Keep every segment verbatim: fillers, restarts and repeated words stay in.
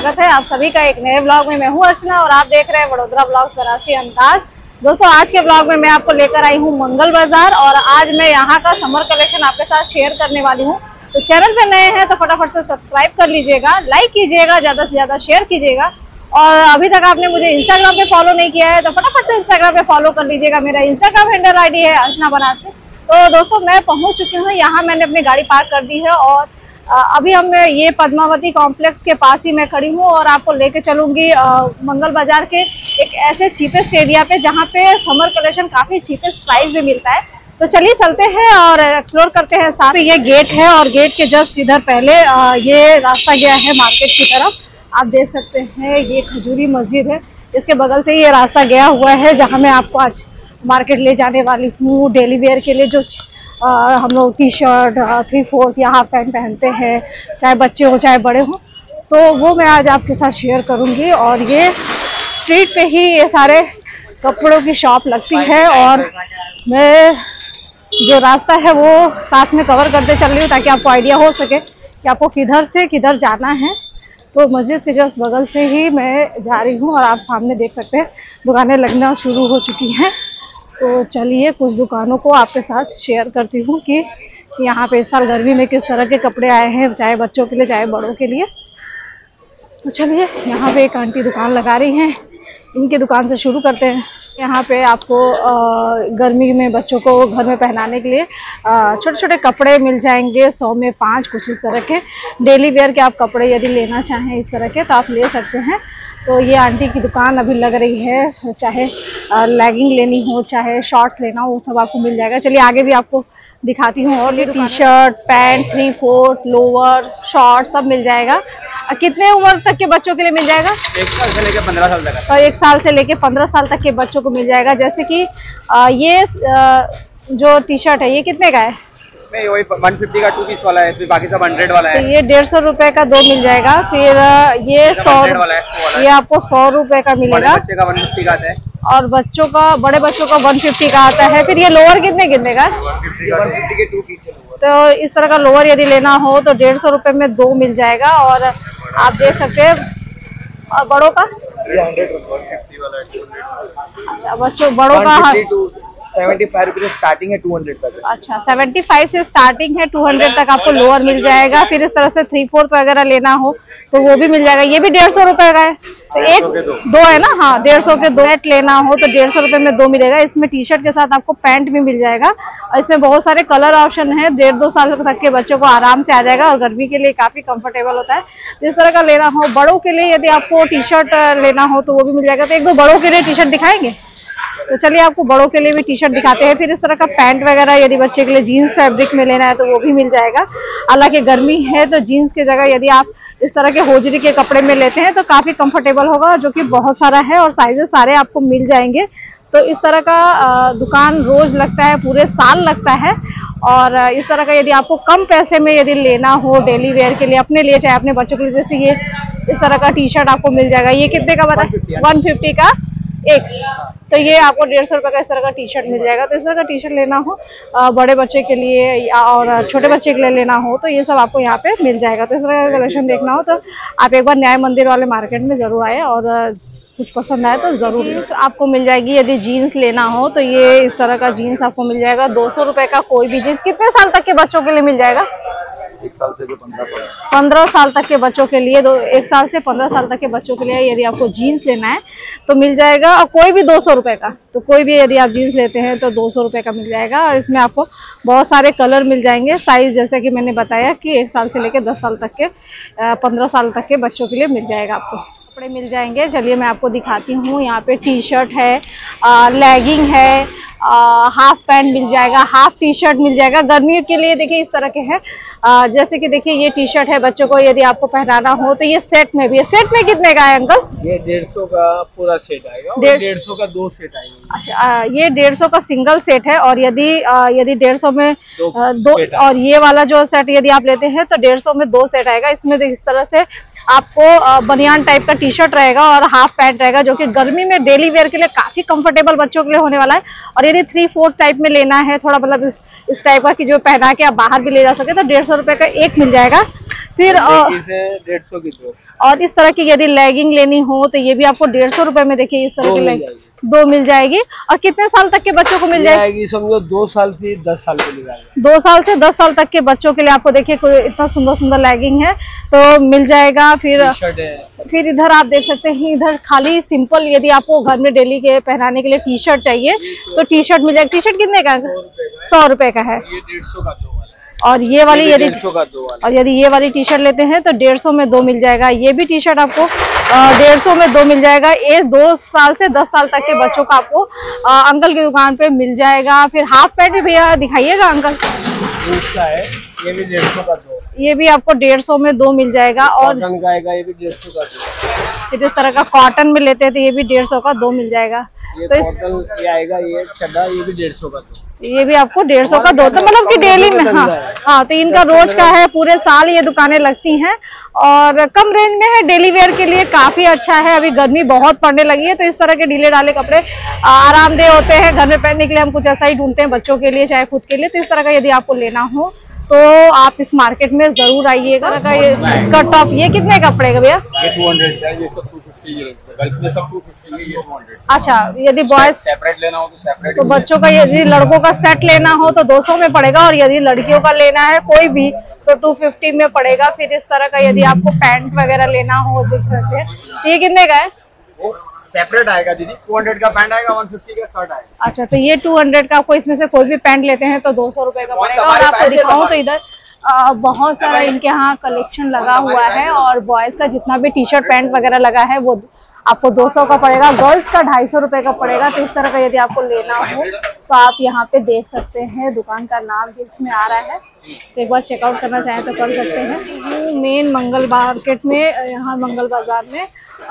स्वागत है आप सभी का एक नए ब्लॉग में। मैं हूं अर्चना और आप देख रहे हैं वडोदरा ब्लॉग्स बनारसी अंदाज। दोस्तों, आज के ब्लॉग में मैं आपको लेकर आई हूं मंगल बाजार और आज मैं यहां का समर कलेक्शन आपके साथ शेयर करने वाली हूं। तो चैनल पे नए हैं तो फटाफट से सब्सक्राइब कर लीजिएगा, लाइक कीजिएगा, ज्यादा से ज्यादा शेयर कीजिएगा। और अभी तक आपने मुझे इंस्टाग्राम पे फॉलो नहीं किया है तो फटाफट से इंस्टाग्राम पे फॉलो कर लीजिएगा। मेरा इंस्टाग्राम हैंडल आई डी है अर्चना बनारसी। तो दोस्तों, मैं पहुंच चुकी हूँ यहाँ, मैंने अपनी गाड़ी पार्क कर दी है और अभी हम ये पद्मावती कॉम्प्लेक्स के पास ही मैं खड़ी हूँ और आपको लेके चलूंगी मंगल बाजार के एक ऐसे चीपेस्ट एरिया पे जहाँ पे समर कलेक्शन काफी चीपेस्ट प्राइस में मिलता है। तो चलिए चलते हैं और एक्सप्लोर करते हैं। साथ ही ये गेट है और गेट के जस्ट इधर पहले ये रास्ता गया है मार्केट की तरफ। आप देख सकते हैं ये खजूरी मस्जिद है, इसके बगल से ये रास्ता गया हुआ है जहाँ मैं आपको आज मार्केट ले जाने वाली हूँ। डेली वेयर के लिए जो आ, हम लोग टी शर्ट थ्री फोर्थ या हाफ पैंट पहनते हैं, चाहे बच्चे हो चाहे बड़े हो, तो वो मैं आज आपके साथ शेयर करूंगी। और ये स्ट्रीट पे ही ये सारे कपड़ों की शॉप लगती है और मैं जो रास्ता है वो साथ में कवर करते चल रही हूँ ताकि आपको आइडिया हो सके कि आपको किधर से किधर जाना है। तो मस्जिद के जस्ट बगल से ही मैं जा रही हूँ और आप सामने देख सकते हैं दुकानें लगना शुरू हो चुकी हैं। तो चलिए कुछ दुकानों को आपके साथ शेयर करती हूँ कि यहाँ पे इस साल गर्मी में किस तरह के कपड़े आए हैं, चाहे बच्चों के लिए चाहे बड़ों के लिए। तो चलिए, यहाँ पे एक आंटी दुकान लगा रही हैं, इनकी दुकान से शुरू करते हैं। यहाँ पे आपको आ, गर्मी में बच्चों को घर में पहनाने के लिए छोटे छोटे कपड़े मिल जाएंगे, सौ में पाँच कुछ इस तरह के। डेली वेयर के आप कपड़े यदि लेना चाहें इस तरह के तो आप ले सकते हैं। तो ये आंटी की दुकान अभी लग रही है, चाहे लेगिंग लेनी हो चाहे शॉर्ट्स लेना हो वो सब आपको मिल जाएगा। चलिए आगे भी आपको दिखाती हूँ। और ये T shirt, pant, three fourth, lower, short सब मिल जाएगा। कितने उम्र तक के बच्चों के लिए मिल जाएगा? एक साल से लेके पंद्रह साल तक। तो एक साल से लेके पंद्रह साल तक के बच्चों को मिल जाएगा। जैसे कि आ, ये आ, जो टी शर्ट है ये कितने का है? इसमें वही एक सौ पचास का टू पीस वाला है, फिर बाकी सब सौ वाला है। तो ये डेढ़ सौ रुपए का दो मिल जाएगा। फिर ये सौ वाला है, ये आपको सौ रुपए का मिलेगा। बच्चे का एक सौ पचास का आता है और बच्चों का, बड़े बच्चों का एक सौ पचास का आता है। फिर ये लोअर कितने कितने का? एक सौ पचास के टू पीस है। तो इस तरह का लोअर यदि लेना हो तो डेढ़ सौ रुपए में दो मिल जाएगा। और आप देख सकते हैं और बड़ों का अच्छा, बच्चों बड़ों का पचहत्तर रुपए से स्टार्टिंग है, दो सौ तक। अच्छा, पचहत्तर से स्टार्टिंग है, दो सौ तक आपको लोअर मिल जाएगा। फिर इस तरह से थ्री फोर्थ वगैरह लेना हो तो वो भी मिल जाएगा। ये भी डेढ़ सौ रुपए का है। तो एक दो।, दो है ना? हाँ, डेढ़ सौ के दो नेट लेना हो तो डेढ़ सौ रुपए में दो मिलेगा। इसमें टी शर्ट के साथ आपको पैंट भी मिल जाएगा और इसमें बहुत सारे कलर ऑप्शन है। डेढ़ दो साल तक के बच्चों को आराम से आ जाएगा और गर्मी के लिए काफी कंफर्टेबल होता है। जिस तरह का लेना हो, बड़ों के लिए यदि आपको टी शर्ट लेना हो तो वो भी मिल जाएगा। तो एक दो बड़ों के लिए टी शर्ट दिखाएंगे। तो चलिए आपको बड़ों के लिए भी टी शर्ट दिखाते हैं। फिर इस तरह का पैंट वगैरह यदि बच्चे के लिए जीन्स फैब्रिक में लेना है तो वो भी मिल जाएगा। हालांकि गर्मी है तो जीन्स की जगह यदि आप इस तरह के होजरी के कपड़े में लेते हैं तो काफी कंफर्टेबल होगा, जो कि बहुत सारा है और साइजेस सारे आपको मिल जाएंगे। तो इस तरह का दुकान रोज लगता है, पूरे साल लगता है। और इस तरह का यदि आपको कम पैसे में यदि लेना हो डेली वेयर के लिए, अपने लिए चाहे अपने बच्चों के लिए, जैसे ये इस तरह का टी शर्ट आपको मिल जाएगा। ये कितने का बता? वन फिफ्टी का एक। तो ये आपको डेढ़ सौ रुपए का इस तरह का टी शर्ट मिल जाएगा। तो इस तरह का टी शर्ट लेना हो बड़े बच्चे के लिए और छोटे बच्चे के लिए लेना हो तो ये सब आपको यहाँ पे मिल जाएगा। तो इस तरह का कलेक्शन देखना हो तो आप एक बार न्याय मंदिर वाले मार्केट में जरूर आए और कुछ पसंद आए तो जरूर। जीन्स आपको मिल जाएगी। यदि जीन्स लेना हो तो ये इस तरह का जीन्स आपको मिल जाएगा दो सौ रुपए का। कोई भी जीन्स कितने साल तक के बच्चों के लिए मिल जाएगा? एक साल से पंद्रह पंद्रह साल तक के बच्चों के लिए, दो एक साल से पंद्रह साल तक के बच्चों के लिए यदि आपको जीन्स लेना है तो मिल जाएगा। और कोई भी दो सौ रुपए का, तो कोई भी यदि आप जीन्स लेते हैं तो दो सौ रुपए का मिल जाएगा। और इसमें आपको बहुत सारे कलर मिल जाएंगे। साइज जैसे कि मैंने बताया कि एक साल से लेकर दस साल तक के, पंद्रह साल तक के बच्चों के लिए मिल जाएगा। आपको कपड़े मिल जाएंगे। चलिए मैं आपको दिखाती हूँ। यहाँ पे टी शर्ट है, लेगिंग है, हाफ पैंट मिल जाएगा, हाफ टी शर्ट मिल जाएगा। गर्मियों के लिए देखिए इस तरह के हैं। आ, जैसे कि देखिए ये टी शर्ट है बच्चों को यदि आपको पहनाना हो तो ये सेट में भी है। सेट में कितने का है अंकल? ये डेढ़ सौ का पूरा सेट आएगा और डेढ़ सौ का दो सेट आएगा। अच्छा, आ, ये डेढ़ सौ का सिंगल सेट है और यदि आ, यदि डेढ़ सौ में दो, आ, दो और ये वाला जो सेट यदि आप लेते हैं तो डेढ़ सौ में दो सेट आएगा। इसमें इस तरह से आपको बनियान टाइप का टी शर्ट रहेगा और हाफ पैंट रहेगा, जो कि गर्मी में डेली वेयर के लिए काफी कंफर्टेबल बच्चों के लिए होने वाला है। और यदि थ्री फोर्थ टाइप में लेना है, थोड़ा मतलब इस टाइप का कि जो पहना के आप बाहर भी ले जा सके, तो डेढ़ सौ रुपए का एक मिल जाएगा। फिर डेढ़ सौ की दो और इस तरह की यदि लेगिंग लेनी हो तो ये भी आपको डेढ़ सौ रुपए में देखिए इस तरह की लेगिंग दो मिल जाएगी। और कितने साल तक के बच्चों को मिल जाएगी? समझो दो साल से दस साल के लिए, दो साल से दस साल तक के बच्चों के लिए आपको देखिए कोई इतना सुंदर सुंदर लेगिंग है तो मिल जाएगा। फिर फिर इधर आप देख सकते हैं, इधर खाली सिंपल यदि आपको घर में डेली के पहनाने के लिए टी शर्ट चाहिए तो टी शर्ट मिल जाएगा। टी शर्ट कितने का है? सौ रुपए का है। डेढ़ सौ का दो, और ये वाली यदि का दो वाला। और यदि ये वाली टी शर्ट लेते हैं तो डेढ़ सौ में दो मिल जाएगा। ये भी टी शर्ट आपको डेढ़ सौ में दो मिल जाएगा। ये दो साल से दस साल तक के बच्चों का आपको आ, अंकल की दुकान पे मिल जाएगा। फिर हाफ पैंट भी भैया दिखाइएगा अंकल। का है, ये भी डेढ़ सौ का दो, ये भी आपको डेढ़ सौ में दो मिल जाएगा। और कॉटन का आएगा, ये भी डेढ़ सौ का दो। जिस तरह का कॉटन में लेते हैं तो ये भी डेढ़ सौ का दो मिल जाएगा। ये तो कॉटन ये आएगा, ये चड्डा, ये भी डेढ़ सौ का दो, ये भी आपको डेढ़ सौ का दो। तो मतलब कि डेली में हाँ हाँ तो इनका रोज का है, पूरे साल ये दुकानें लगती हैं और कम रेंज में है। डेली वेयर के लिए काफी अच्छा है। अभी गर्मी बहुत पड़ने लगी है तो इस तरह के ढीले ढाले कपड़े आरामदेह होते हैं। घर में पहनने के लिए हम कुछ ऐसा ही ढूंढते हैं, बच्चों के लिए चाहे खुद के लिए। तो इस तरह का यदि आपको लेना हो तो आप इस मार्केट में जरूर आइएगा। का ये स्कर्ट टॉप ये कितने का पड़ेगा भैया? ये टू हंड्रेड है, ये सब टू फिफ्टी है, गर्ल्स में सब टू फिफ्टी है, ये टू हंड्रेड। अच्छा, यदि बॉयज सेपरेट लेना हो तो सेपरेट, तो बच्चों का यदि लड़कों का सेट लेना हो तो दो सौ में पड़ेगा और यदि लड़कियों का लेना है कोई भी तो टू फिफ्टी में पड़ेगा। फिर इस तरह का यदि आपको पैंट वगैरह लेना हो तो ये कितने का है? सेपरेट आएगा दीदी, टू हंड्रेड का पैंट आएगा, वन फिफ्टी का शर्ट आएगा। अच्छा, तो ये टू हंड्रेड का आपको इसमें से कोई भी पैंट लेते हैं तो दो सौ रुपए का पड़ेगा। और आपको दिखाऊं तो इधर आ, बहुत सारा इनके यहाँ कलेक्शन लगा हुआ है और बॉयज का जितना भी टी शर्ट पैंट वगैरह लगा है वो आपको दो सौ का पड़ेगा, गर्ल्स का ढाई सौ रुपए का पड़ेगा। तो इस तरह का यदि आपको लेना हो तो आप यहाँ पे देख सकते हैं, दुकान का नाम भी इसमें आ रहा है, तो एक बार चेकआउट करना चाहें तो कर सकते हैं। मेन मंगल मार्केट में, यहाँ मंगल बाजार में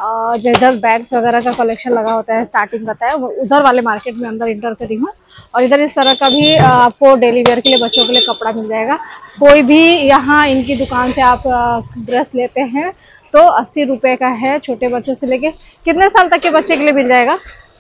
जिधर बैग्स वगैरह का कलेक्शन लगा होता है, स्टार्टिंग करता है, उधर वाले मार्केट में अंदर इंटर करी हूँ। और इधर इस तरह का भी आपको डेली वेयर के लिए बच्चों के लिए कपड़ा मिल जाएगा। कोई भी यहाँ इनकी दुकान से आप ड्रेस लेते हैं तो अस्सी रुपए का है, छोटे बच्चों से लेके कितने साल तक के बच्चे के लिए मिल जाएगा?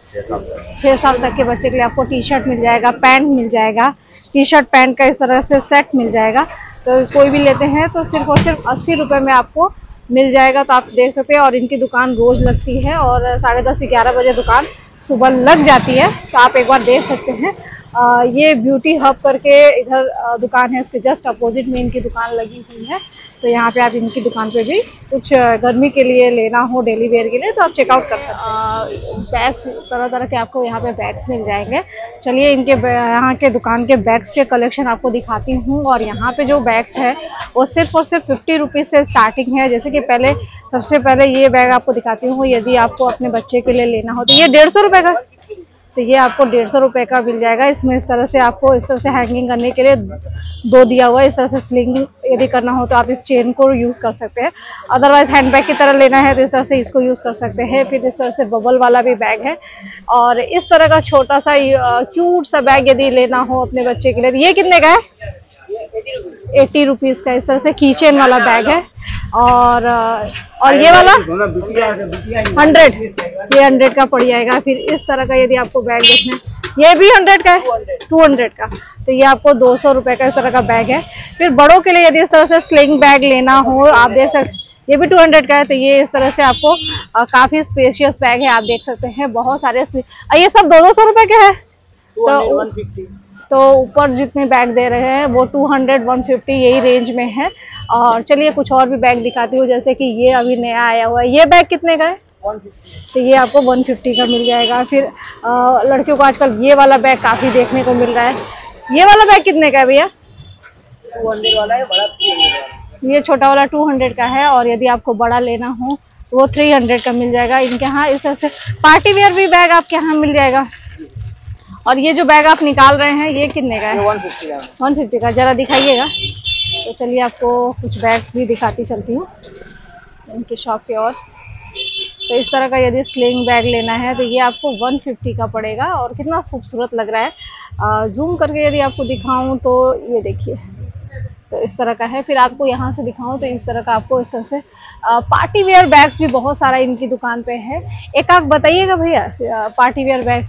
छह साल तक के बच्चे के लिए आपको टी शर्ट मिल जाएगा, पैंट मिल जाएगा, टी शर्ट पैंट का इस तरह से सेट मिल जाएगा। तो कोई भी लेते हैं तो सिर्फ और सिर्फ अस्सी रुपए में आपको मिल जाएगा। तो आप देख सकते हैं। और इनकी दुकान रोज लगती है और साढ़े दस ग्यारह बजे दुकान सुबह लग जाती है, तो आप एक बार देख सकते हैं। आ, ये ब्यूटी हब करके इधर दुकान है, इसके जस्ट अपोजिट में इनकी दुकान लगी हुई है। तो यहाँ पे आप इनकी दुकान पे भी कुछ गर्मी के लिए लेना हो, डेली वेयर के लिए, तो आप चेकआउट कर सकते हैं। बैग्स तरह तरह के आपको यहाँ पे बैग्स मिल जाएंगे। चलिए इनके यहाँ के दुकान के बैग्स के कलेक्शन आपको दिखाती हूँ। और यहाँ पे जो बैग है वो सिर्फ और सिर्फ फिफ्टी रुपीज़ से स्टार्टिंग है। जैसे कि पहले सबसे पहले ये बैग आपको दिखाती हूँ। यदि आपको अपने बच्चे के लिए लेना हो तो ये डेढ़ सौ रुपये का, तो ये आपको डेढ़ सौ रुपये का मिल जाएगा। इसमें इस तरह से आपको इस तरह से हैंगिंग करने के लिए दो दिया हुआ है। इस तरह से स्लिंग यदि करना हो तो आप इस चेन को यूज़ कर सकते हैं। अदरवाइज हैंडबैग की तरह लेना है तो इस तरह से इसको यूज़ कर सकते हैं। फिर इस तरह से बबल वाला भी बैग है। और इस तरह का छोटा सा क्यूट सा बैग यदि लेना हो अपने बच्चे के लिए, ये कितने का है? एटी रुपीज़ का इस तरह से की चेन वाला बैग है। और और ये वाला हंड्रेड, ये हंड्रेड का पड़ जाएगा। फिर इस तरह का यदि आपको बैग देखना है, ये भी हंड्रेड का है, टू हंड्रेड का, तो ये आपको दो सौ रुपए का इस तरह का बैग है। फिर बड़ों के लिए यदि इस तरह से स्लिंग बैग लेना हो, आप देख सकते, ये भी टू हंड्रेड का है। तो ये इस तरह से आपको आ, काफी स्पेशियस बैग है, आप देख सकते हैं। बहुत सारे ये सब दो दो सौ रुपए के है। तो तो ऊपर जितने बैग दे रहे हैं वो टू हंड्रेड, वन फिफ्टी यही रेंज में है। और चलिए कुछ और भी बैग दिखाती हूँ, जैसे कि ये अभी नया आया हुआ है। ये बैग कितने का है? तो ये आपको वन फिफ्टी का मिल जाएगा। फिर आ, लड़कियों को आजकल ये वाला बैग काफी देखने को मिल रहा है। ये वाला बैग कितने का है भैया? टू हंड्रेड वाला है, बड़ा ये छोटा वाला टू हंड्रेड का है। और यदि आपको बड़ा लेना हो तो वो थ्री हंड्रेड का मिल जाएगा। इनके यहाँ इस तरह से पार्टी वेयर भी बैग आपके यहाँ मिल जाएगा। और ये जो बैग आप निकाल रहे हैं ये कितने का है? वन फिफ्टी का। वन फिफ्टी का, जरा दिखाइएगा। तो चलिए आपको कुछ बैग्स भी दिखाती चलती हूँ इनकी शॉप की ओर। तो इस तरह का यदि स्लिंग बैग लेना है तो ये आपको वन फिफ्टी का पड़ेगा। और कितना खूबसूरत लग रहा है, आ, जूम करके यदि आपको दिखाऊं तो ये देखिए, तो इस तरह का है। फिर आपको यहाँ से दिखाऊं तो इस तरह का आपको इस तरह से आ, पार्टी वेयर बैग्स भी बहुत सारा इनकी दुकान पे है। एक आग बताइएगा भैया, पार्टी वेयर बैग,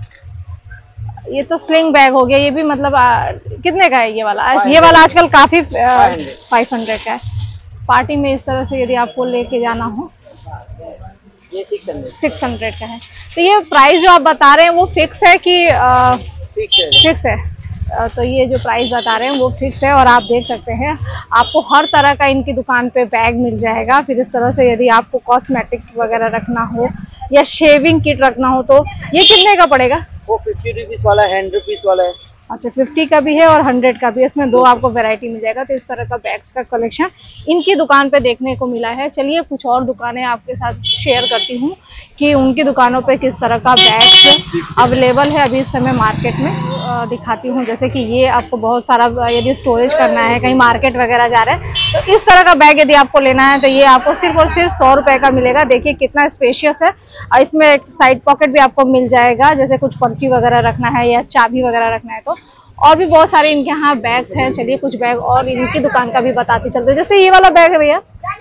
ये तो स्लिंग बैग हो गया, ये भी मतलब आ, कितने का है ये वाला? ये वाला आजकल काफी फाइव हंड्रेड का है। पार्टी में इस तरह से यदि आपको लेके जाना हो ये सिक्स हंड्रेड सिक्स हंड्रेड का है। तो ये प्राइस जो आप बता रहे हैं वो फिक्स है कि फिक्स है? फिक्स है। अ, तो ये जो प्राइस बता रहे हैं वो फिक्स है। और आप देख सकते हैं आपको हर तरह का इनकी दुकान पे बैग मिल जाएगा। फिर इस तरह से यदि आपको कॉस्मेटिक वगैरह रखना हो या शेविंग किट रखना हो तो ये कितने का पड़ेगा? वो फिफ्टी रुपीज वाला है, हंड्रेड रुपीज वाला है। अच्छा, फिफ्टी का भी है और हंड्रेड का भी है। इसमें दो आपको वैरायटी मिल जाएगा। तो इस तरह का बैग्स का कलेक्शन इनकी दुकान पे देखने को मिला है। चलिए कुछ और दुकानें आपके साथ शेयर करती हूँ कि उनकी दुकानों पे किस तरह का बैग अवेलेबल है अभी इस समय मार्केट में। अ, दिखाती हूँ। जैसे कि ये आपको बहुत सारा यदि स्टोरेज करना है, कहीं मार्केट वगैरह जा रहे हैं तो इस तरह का बैग यदि आपको लेना है तो ये आपको सिर्फ और सिर्फ सौ रुपए का मिलेगा। देखिए कितना स्पेशियस है। और इसमें एक साइड पॉकेट भी आपको मिल जाएगा, जैसे कुछ पर्ची वगैरह रखना है या चाबी वगैरह रखना है तो। और भी बहुत सारे इनके यहाँ बैग्स हैं। चलिए कुछ बैग और इनकी दुकान का भी बताते चलते। जैसे ये वाला बैग है भैया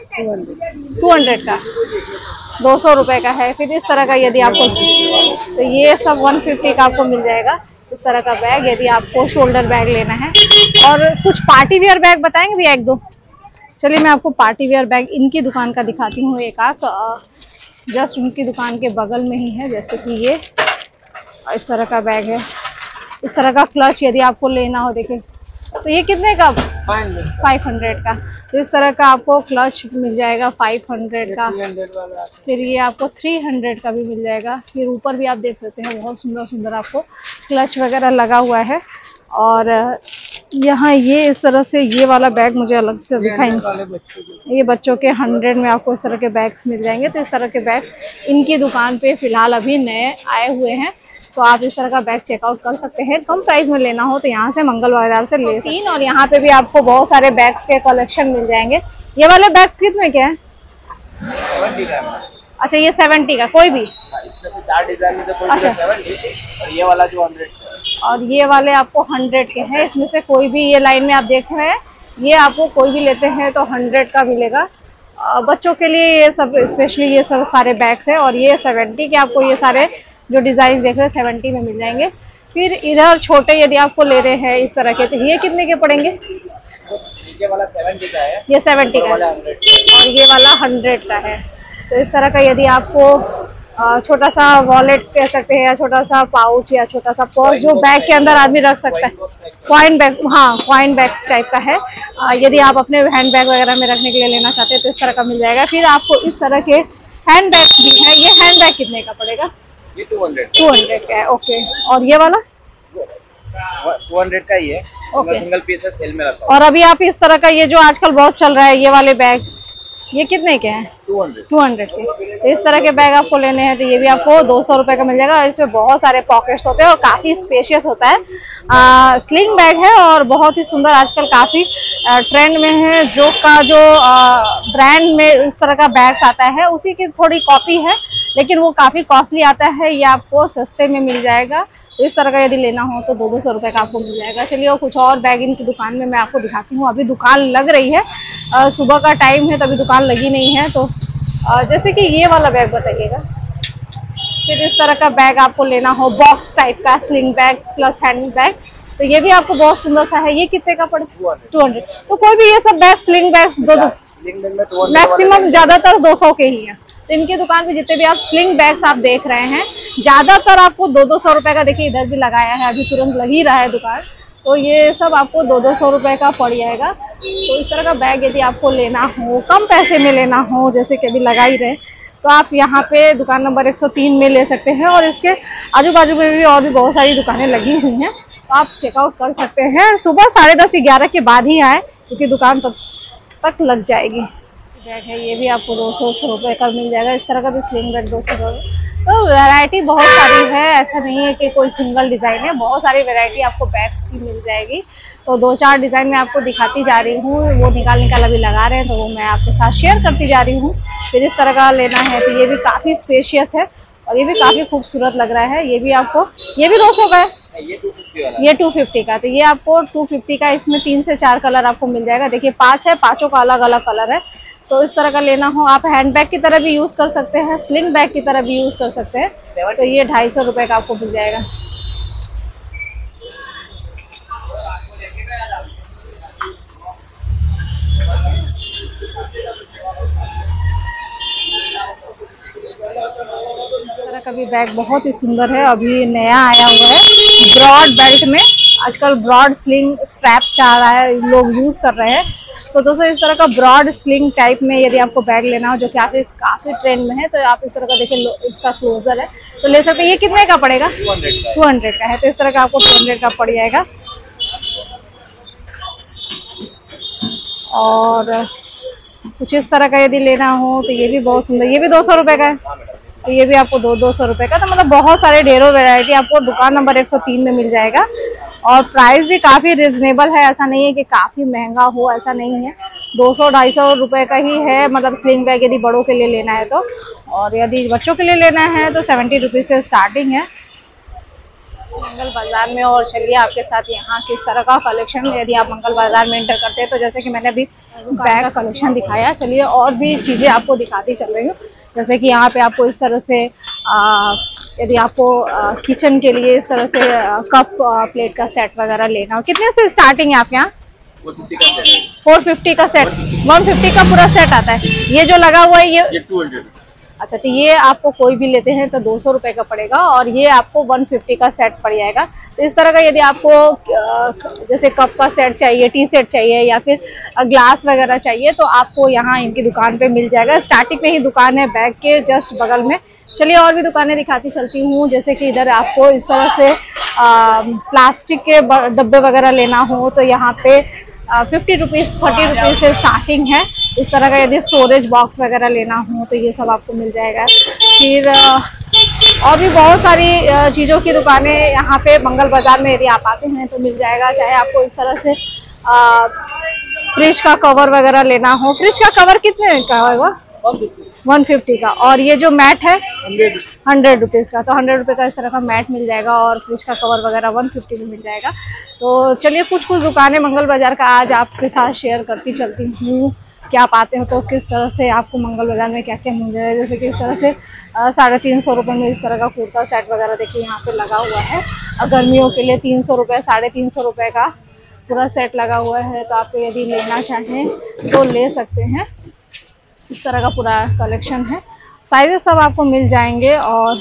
टू हंड्रेड का, दो सौ रुपए का है। फिर इस तरह का यदि आपको तो ये सब वन फिफ्टी का आपको मिल जाएगा इस तरह का बैग यदि आपको शोल्डर बैग लेना है। और कुछ पार्टी वेयर बैग बताएंगे भैया एक दो? चलिए मैं आपको पार्टी वेयर बैग इनकी दुकान का दिखाती हूँ एक आध। जस्ट उनकी दुकान के बगल में ही है। जैसे कि ये इस तरह का बैग है। इस तरह का क्लच यदि आपको लेना हो, देखिए तो ये कितने का? फाइव हंड्रेड का। तो इस तरह का आपको क्लच मिल जाएगा फाइव हंड्रेड का। फिर ये आपको थ्री हंड्रेड का भी मिल जाएगा। फिर ऊपर भी आप देख सकते हैं बहुत सुंदर सुंदर आपको क्लच वगैरह लगा हुआ है। और यहाँ ये इस तरह से ये वाला बैग मुझे अलग से दिखाएंगे। ये बच्चों के हंड्रेड में आपको इस तरह के बैग्स मिल जाएंगे। तो इस तरह के बैग इनकी दुकान पे फिलहाल अभी नए आए हुए हैं। तो आप इस तरह का बैग चेकआउट कर सकते हैं। कम प्राइस में लेना हो तो यहाँ से मंगल बाजार से ले तीन। और यहाँ पे भी आपको बहुत सारे बैग्स के कलेक्शन मिल जाएंगे। ये वाले बैग्स कितने के हैं? सेवेंटी का। अच्छा, ये सेवेंटी का कोई भी? इसमें से चार डिजाइन में से कोई अच्छा। सेवेंटी और ये वाला जो हंड्रेड का है। और ये वाले आपको हंड्रेड के हैं। इसमें से कोई भी ये लाइन में आप देख रहे हैं ये आपको कोई भी लेते हैं तो हंड्रेड का मिलेगा। बच्चों के लिए ये सब स्पेशली ये सब सारे बैग्स हैं। और ये सेवेंटी के आपको ये सारे जो डिजाइन देख रहे हैं सेवेंटी में मिल जाएंगे। फिर इधर छोटे यदि आपको ले रहे हैं इस तरह के तो ये कितने के पड़ेंगे? नीचे वाला सेवेंटी का है, ये सेवेंटी का है और ये वाला हंड्रेड का है। तो इस तरह का यदि आपको छोटा सा वॉलेट कह सकते हैं या छोटा सा पाउच या छोटा सा पर्स जो बैग के अंदर आदमी रख सकता है, कॉइन बैग, हाँ कॉइन बैग टाइप का है। यदि आप अपने हैंड बैग वगैरह में रखने के लिए लेना चाहते हैं तो इस तरह का मिल जाएगा। फिर आपको इस तरह के हैंड बैग भी है। ये हैंड बैग कितने का पड़ेगा? ये टू हंड्रेड टू हंड्रेड का है। ओके। और ये वाला टू हंड्रेड का ही है। ओके। सिंगल पीस है, सेल में रखा है। और अभी आप इस तरह का ये जो आजकल बहुत चल रहा है ये वाले बैग ये कितने के हैं? टू हंड्रेड टू हंड्रेड के। तो इस तरह के बैग आपको लेने हैं तो ये भी आपको दो सौ रुपए का मिल जाएगा। और इसमें बहुत सारे पॉकेट्स होते हैं और काफी स्पेशियस होता है। आ, स्लिंग बैग है और बहुत ही सुंदर, आजकल काफी ट्रेंड में है। जो का जो ब्रांड में इस तरह का बैग आता है उसी की थोड़ी कॉपी है लेकिन वो काफी कॉस्टली आता है। ये आपको सस्ते में मिल जाएगा। तो इस तरह का यदि लेना हो तो दो दो सौ रुपये का आपको मिल जाएगा। चलिए और कुछ और बैग इनकी दुकान में मैं आपको दिखाती हूँ। अभी दुकान लग रही है, आ, सुबह का टाइम है तो अभी दुकान लगी नहीं है। तो आ, जैसे कि ये वाला बैग बताइएगा। फिर इस तरह का बैग आपको लेना हो बॉक्स टाइप का, sling bag plus hand bag, तो ये भी आपको बहुत सुंदर सा है। ये कितने का पड़ेगा? Two hundred. तो कोई भी ये सब बैग स्लिंग बैग दो दो मैक्सिमम ज्यादातर दो सौ के ही है। तो इनकी दुकान पे जितने भी आप स्लिंग बैग्स आप देख रहे हैं ज्यादातर आपको दो दो सौ रुपए का, देखिए इधर भी लगाया है, अभी तुरंत लग ही रहा है दुकान। तो ये सब आपको दो दो सौ रुपए का पड़ जाएगा। तो इस तरह का बैग यदि आपको लेना हो, कम पैसे में लेना हो, जैसे कि अभी लगा ही रहे, तो आप यहाँ पे दुकान नंबर एक सौ तीन में ले सकते हैं। और इसके आजू बाजू में भी और भी बहुत सारी दुकानें लगी हुई हैं, तो आप चेकआउट कर सकते हैं। सुबह साढ़े दस ग्यारह के बाद ही आए क्योंकि दुकान तक तक लग जाएगी। बैग है ये भी आपको दो सौ सौ रुपये का मिल जाएगा। इस तरह का भी स्लिंग बैग दो सौ रुपये। तो वैरायटी बहुत सारी है, ऐसा नहीं है कि कोई सिंगल डिज़ाइन है, बहुत सारी वैरायटी आपको बैग्स की मिल जाएगी। तो दो चार डिज़ाइन मैं आपको दिखाती जा रही हूँ, वो निकाल निकाल अभी लगा रहे हैं तो वो मैं आपके साथ शेयर करती जा रही हूँ। फिर इस तरह का लेना है तो ये भी काफ़ी स्पेशियस है और ये भी काफ़ी खूबसूरत लग रहा है। ये भी आपको, ये भी दो सौ का है, ये टू फिफ्टी वाला, ये टू फिफ्टी का। तो ये आपको टू फिफ्टी का, इसमें तीन से चार कलर आपको मिल जाएगा। देखिए पांच है, पांचों का अलग अलग कलर है। तो इस तरह का लेना हो आप हैंड बैग की तरह भी यूज कर सकते हैं, स्लिंग बैग की तरह भी यूज कर सकते हैं। तो ये ढाई सौ रुपये का आपको मिल जाएगा। का भी बैग बहुत ही सुंदर है, अभी नया आया हुआ है ब्रॉड बेल्ट में। आजकल ब्रॉड स्लिंग स्ट्रैप चाह रहा है, लोग यूज कर रहे हैं। तो दोस्तों इस तरह का ब्रॉड स्लिंग टाइप में यदि आपको बैग लेना हो जो कि काफी काफी ट्रेंड में है, तो आप इस तरह का देखिए, इसका क्लोजर है तो ले सकते हैं। ये कितने का पड़ेगा? टू हंड्रेड का है। तो इस तरह का आपको टू हंड्रेड का पड़ जाएगा। और कुछ इस तरह का यदि लेना हो तो ये भी बहुत सुंदर, ये भी दो सौ रुपए का है। तो ये भी आपको दो दो सौ रुपए का, तो मतलब बहुत सारे ढेरों वैरायटी आपको दुकान नंबर एक सौ तीन में मिल जाएगा। और प्राइस भी काफी रिजनेबल है, ऐसा नहीं है कि काफी महंगा हो, ऐसा नहीं है। दो सौ ढाई सौ रुपए का ही है, मतलब स्लिंग बैग यदि बड़ों के लिए लेना है तो। और यदि बच्चों के लिए लेना है तो सेवेंटी रुपीज से स्टार्टिंग है मंगल बाजार में। और चलिए आपके साथ यहाँ किस तरह का कलेक्शन, यदि आप मंगल बाजार में एंटर करते हैं तो जैसे कि मैंने अभी बैग का कलेक्शन दिखाया, चलिए और भी चीजें आपको दिखाती चल रही हूँ। जैसे कि यहाँ पे आपको इस तरह से आ, यदि आपको आ, किचन के लिए इस तरह से आ, कप आ, प्लेट का सेट वगैरह लेना हो, कितने से स्टार्टिंग है आपके यहाँ? फोर फिफ्टी का सेट, वन फिफ्टी का पूरा सेट आता है। ये जो लगा हुआ है ये टू हंड्रेड। अच्छा, तो ये आपको कोई भी लेते हैं तो दो सौ रुपए का पड़ेगा और ये आपको वन फिफ्टी का सेट पड़ जाएगा। तो इस तरह का यदि आपको जैसे कप का सेट चाहिए, टी सेट चाहिए या फिर ग्लास वगैरह चाहिए तो आपको यहाँ इनकी दुकान पे मिल जाएगा। स्टार्टिंग में ही दुकान है बैग के जस्ट बगल में। चलिए और भी दुकानें दिखाती चलती हूँ। जैसे कि इधर आपको इस तरह से आ, प्लास्टिक के डब्बे वगैरह लेना हो तो यहाँ पे फिफ्टी रुपीज़ थर्टी रुपीज़ से स्टार्टिंग है। इस तरह का यदि स्टोरेज बॉक्स वगैरह लेना हो तो ये सब आपको मिल जाएगा। फिर और भी बहुत सारी चीज़ों की दुकानें यहाँ पे मंगल बाजार में यदि आप आते हैं तो मिल जाएगा। चाहे आपको इस तरह से आ, फ्रिज का कवर वगैरह लेना हो, फ्रिज का कवर कितने का होगा? वन फिफ्टी का। और ये जो मैट है हंड्रेड रुपीज़ का, तो हंड्रेड रुपये का इस तरह का मैट मिल जाएगा और फ्रिज का कवर वगैरह वन फिफ्टी में मिल जाएगा। तो चलिए कुछ कुछ दुकानें मंगल बाजार का आज आपके साथ शेयर करती चलती हूँ कि आप आते हो तो किस तरह से आपको मंगल बाजार में क्या क्या मिल जाएगा। जैसे कि इस तरह से साढ़े तीन सौ रुपये में इस तरह का कुर्ता सेट वगैरह देखिए यहाँ पे लगा हुआ है। गर्मियों के लिए तीन सौ रुपये साढ़े तीन सौ रुपये का पूरा सेट लगा हुआ है। तो आपको यदि लेना चाहें तो ले सकते हैं। इस तरह का पूरा कलेक्शन है, साइजेस सब आपको मिल जाएंगे। और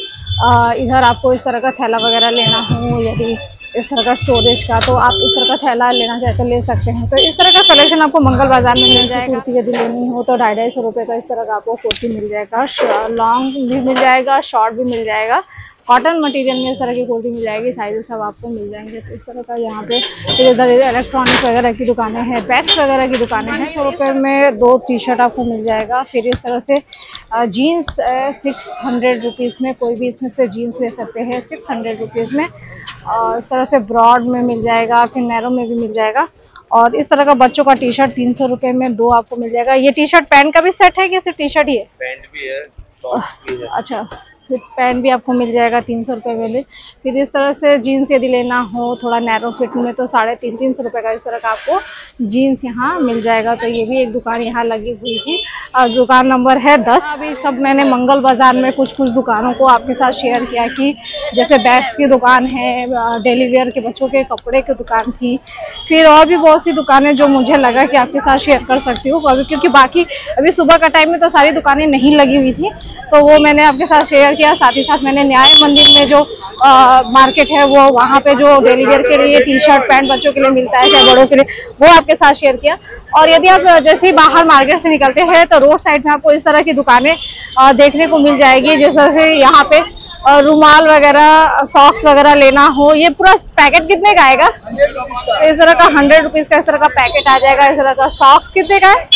आ, इधर आपको इस तरह का थैला वगैरह लेना हो, यदि इस तरह का स्टोरेज का, तो आप इस तरह का थैला लेना चाहे तो ले सकते हैं। तो इस तरह का कलेक्शन आपको मंगल बाजार में मिल जाएगा। कुर्ती यदि लेनी हो तो ढाई ढाई सौ रुपये का इस तरह का आपको कुर्ती मिल जाएगा। लॉन्ग भी मिल जाएगा, शॉर्ट भी मिल जाएगा। कॉटन मटेरियल में इस तरह की कुर्ती मिल जाएगी, साइजेस सब आपको मिल जाएंगे। तो इस तरह का यहाँ पे इधर इलेक्ट्रॉनिक्स वगैरह की दुकानें हैं, बैग्स वगैरह की दुकानें हैं। सौ रुपये में दो टी शर्ट आपको मिल जाएगा। फिर इस तरह से जीन्स सिक्स हंड्रेड रुपीज़ में, कोई भी इसमें से जीन्स ले सकते हैं सिक्स हंड्रेड रुपीज़ में। और इस तरह से ब्रॉड में मिल जाएगा, फिर नैरो में भी मिल जाएगा। और इस तरह का बच्चों का टी शर्ट तीन सौ रुपये में दो आपको मिल जाएगा। ये टी शर्ट पैंट का भी सेट है कि सिर्फ टी शर्ट ही है? पैंट भी है, शॉर्ट्स भी है। अच्छा, फिर पैंट भी आपको मिल जाएगा तीन सौ रुपये में। फिर इस तरह से जीन्स यदि लेना हो थोड़ा नैरो फिट में तो साढ़े तीन तीन सौ रुपये का इस तरह का आपको जीन्स यहाँ मिल जाएगा। तो ये भी एक दुकान यहाँ लगी हुई थी और दुकान नंबर है दस। अभी सब मैंने मंगल बाजार में कुछ कुछ दुकानों को आपके साथ शेयर किया कि जैसे बैग्स की दुकान है, डेली वेयर के बच्चों के कपड़े की दुकान थी, फिर और भी बहुत सी दुकानें जो मुझे लगा कि आपके साथ शेयर कर सकती हूँ। क्योंकि बाकी अभी सुबह का टाइम में तो सारी दुकानें नहीं लगी हुई थी, तो वो मैंने आपके साथ शेयर किया। साथ ही साथ मैंने न्याय मंदिर में जो आ, मार्केट है वो वहाँ पे जो डेली वेयर के लिए टी शर्ट पैंट बच्चों के लिए मिलता है चाहे बड़ों के लिए, वो आपके साथ शेयर किया। और यदि आप जैसे ही बाहर मार्केट से निकलते हैं तो रोड साइड में आपको इस तरह की दुकानें देखने को मिल जाएगी। जैसे यहाँ पे रुमाल वगैरह, सॉक्स वगैरह लेना हो, ये पूरा पैकेट कितने का आएगा? इस तरह का हंड्रेड रुपीज का इस तरह का पैकेट आ जाएगा। इस तरह का सॉक्स कितने का है?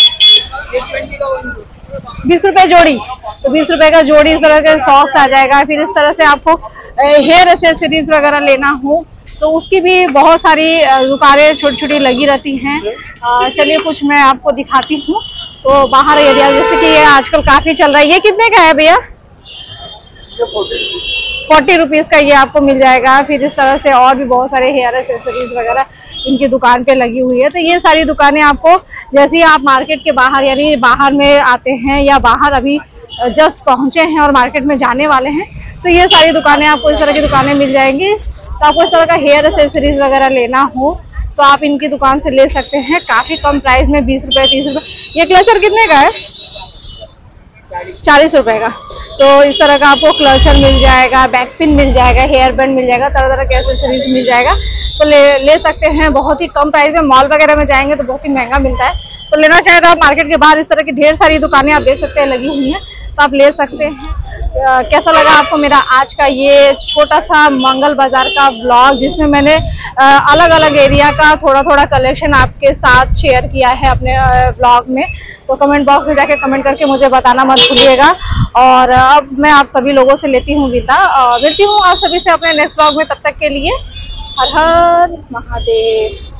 बीस रुपए जोड़ी। तो बीस रुपए का जोड़ी इस तरह के सॉक्स आ जाएगा। फिर इस तरह से आपको हेयर एक्सेसरीज वगैरह लेना हो तो उसकी भी बहुत सारी दुकानें छोटी छोटी लगी रहती हैं। चलिए कुछ मैं आपको दिखाती हूँ। तो बाहर एरिया जैसे कि ये आजकल काफी चल रहा है, ये कितने का है भैया? फोर्टी रुपीज का ये आपको मिल जाएगा। फिर इस तरह से और भी बहुत सारे हेयर एक्सेसरीज वगैरह इनकी दुकान पे लगी हुई है। तो ये सारी दुकानें आपको जैसे ही आप मार्केट के बाहर यानी बाहर में आते हैं या बाहर अभी जस्ट पहुंचे हैं और मार्केट में जाने वाले हैं तो ये सारी दुकानें आपको इस तरह की दुकानें मिल जाएंगी। तो आपको इस तरह का हेयर एक्सेसरीज वगैरह लेना हो तो आप इनकी दुकान से ले सकते हैं काफी कम प्राइस में, बीस रुपए तीस रुपए। ये क्लचर कितने का है? चालीस रुपए का। तो इस तरह का आपको क्लचर मिल जाएगा, बैक पिन मिल जाएगा, हेयर बैंड मिल जाएगा, तरह तरह के एसेसरीज मिल जाएगा। तो ले ले सकते हैं बहुत ही कम प्राइस में। मॉल वगैरह में जाएंगे तो बहुत ही महंगा मिलता है। तो लेना चाहे तो आप मार्केट के बाहर इस तरह की ढेर सारी दुकानें आप देख सकते हैं लगी हुई हैं, तो आप ले सकते हैं। आ, कैसा लगा आपको मेरा आज का ये छोटा सा मंगल बाजार का ब्लॉग, जिसमें मैंने आ, अलग अलग एरिया का थोड़ा थोड़ा कलेक्शन आपके साथ शेयर किया है अपने ब्लॉग में। तो कमेंट बॉक्स में जाके कमेंट करके मुझे बताना मत भूलिएगा। और अब मैं आप सभी लोगों से लेती हूँ विदा, मिलती हूँ आप सभी से अपने नेक्स्ट ब्लॉग में। तब तक के लिए हर हर महादेव।